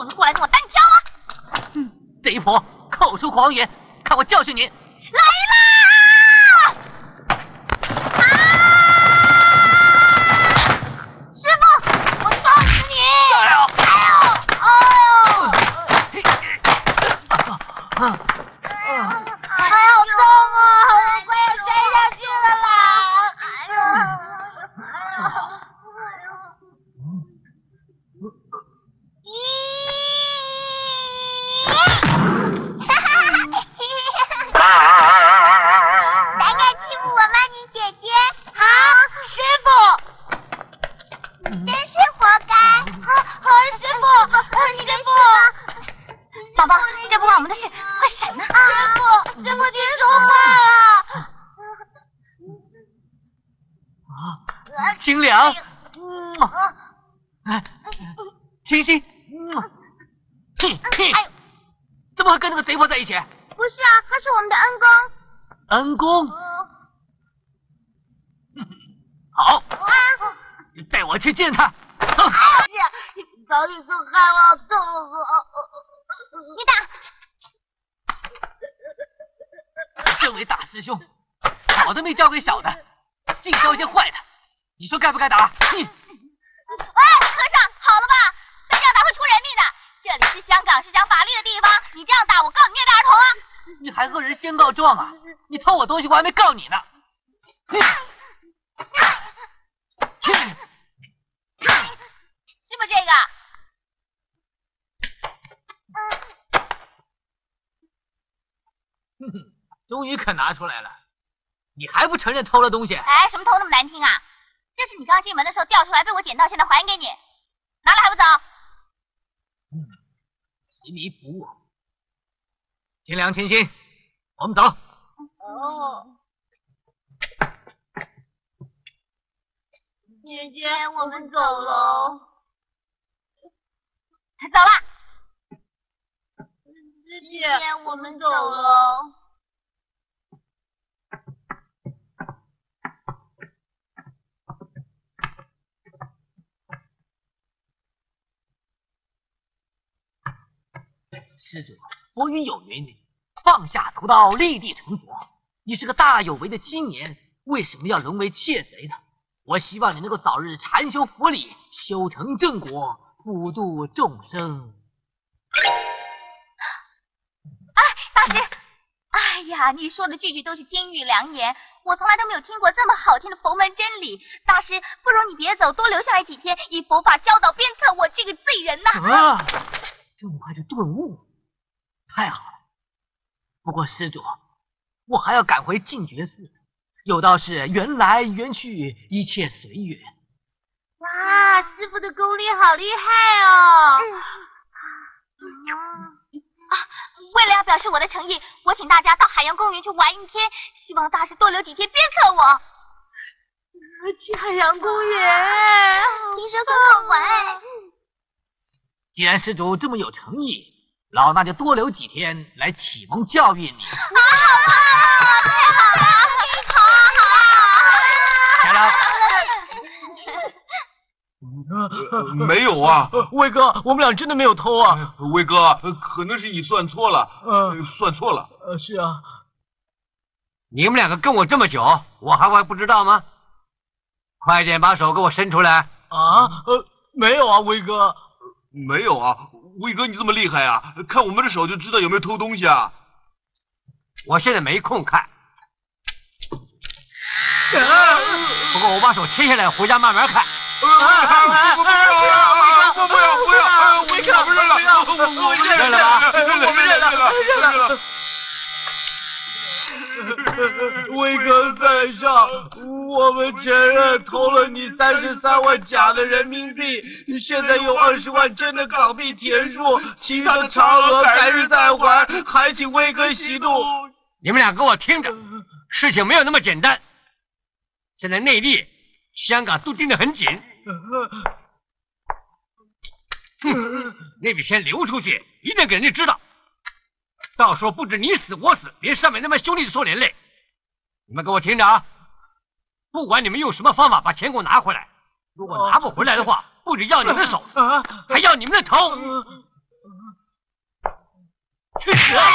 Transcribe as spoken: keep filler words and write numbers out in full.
能过来跟我单挑啊！ 嗯，贼婆，口出狂言，看我教训你！来啦！啊！师傅，我撞死你！哎呦！哎呦！哎呦！啊！还好痛啊！我快要摔下去了啦！哎呦！ 胆敢欺负我妈咪姐姐， 好，师傅， 真是活该！ 好，师傅，师傅，宝宝，这不关我们的事，快闪呐！师傅，师傅，请说话啊！ 啊，清凉，哎，清新，哼哼，怎么会跟那个贼婆在一起？ 不是啊，他是我们的恩公。 恩公，好，就带我去见他。走。 你早点松开我，痛啊！你打。 身为大师兄，好的没教给小的，净教些坏的，你说该不该打？你， 哎，和尚，好了吧？再这样打会出人命的。这里是香港，是讲法律的地方，你这样打，我告你虐待儿童啊！ 你还和人先告状啊？你偷我东西，我还没告你呢。 是不是这个？ 哼哼，终于肯拿出来了，你还不承认偷了东西？ 哎，什么偷那么难听啊？这是你刚进门的时候掉出来，被我捡到，现在还给你，拿来还不走？ 嗯，执迷不悟。清凉清新，我们走。 哦。姐姐，我们走喽。走了。师姐，我们走喽。 施主，佛语有云：放下屠刀，立地成佛。你是个大有为的青年，为什么要沦为窃贼呢？我希望你能够早日禅修佛理，修成正果，普度众生。 哎，大师，哎呀，你说的句句都是金玉良言，我从来都没有听过这么好听的佛门真理。大师，不如你别走，多留下来几天，以佛法教导鞭策我这个罪人呐！ 啊，这么快就顿悟，太好了。不过施主，我还要赶回净觉寺。有道是缘来缘去，一切随缘。 哇，师傅的功力好厉害哦！啊，为了要表示我的诚意，我请大家到海洋公园去玩一天，希望大师多留几天鞭策我。去海洋公园， 听说更好玩。 既然施主这么有诚意，老衲就多留几天来启蒙教育你。 好好好，太好了！好好好， 来了。 呃、没有啊， 威哥，我们俩真的没有偷啊。 威哥，可能是你算错了， 嗯、 呃，算错了。 呃，是啊。 你们两个跟我这么久，我还会不知道吗？快点把手给我伸出来！ 啊，呃，没有啊，威哥。 没有啊，威哥，你这么厉害啊？看我们的手就知道有没有偷东西啊。 我现在没空看。 啊、 不过我把手切下来，回家慢慢看。 不要！不要！不要！不要！威哥，不认了，我我认了吧？ 我们认了，认了。 威哥在上，我们承认偷了你三十三万假的人民币，现在有二十万真的港币填数，其他的差额改日再还，还请威哥息怒。 你们俩给我听着，事情没有那么简单。现在内地、香港都盯得很紧。哼，那笔钱流出去，一定给人家知道。到时候不止你死我死，连上面那帮兄弟都受连累。你们给我听着啊！不管你们用什么方法把钱给我拿回来，如果拿不回来的话，不止要你们的手，还要你们的头。 去死！